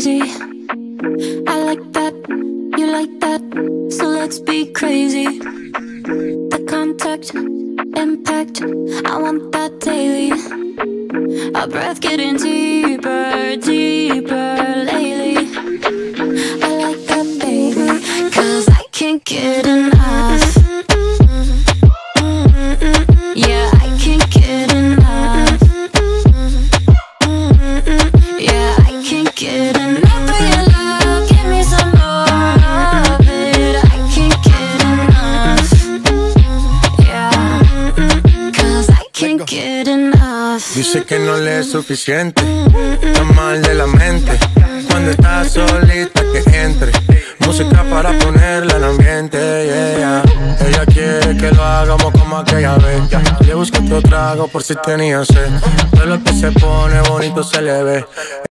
crazy. I like that, you like that, so let's be crazy. The contact, impact, I want that daily. Our breath getting deeper, deeper lately. I like that, baby, 'cause I can't get enough. Yeah, I can't get enough. Yeah, I can't get enough of your love. Give me some more of it. I can't get enough. Yeah, 'cause I can't get enough. Dice que no le es suficiente, está mal de la mente. Cuando está solita que entre, música para ponerla en ambiente, yeah. Ella quiere que lo hagamos como aquella vez. Le busco otro trago por si tenía sed. Todo lo que se pone bonito se le ve.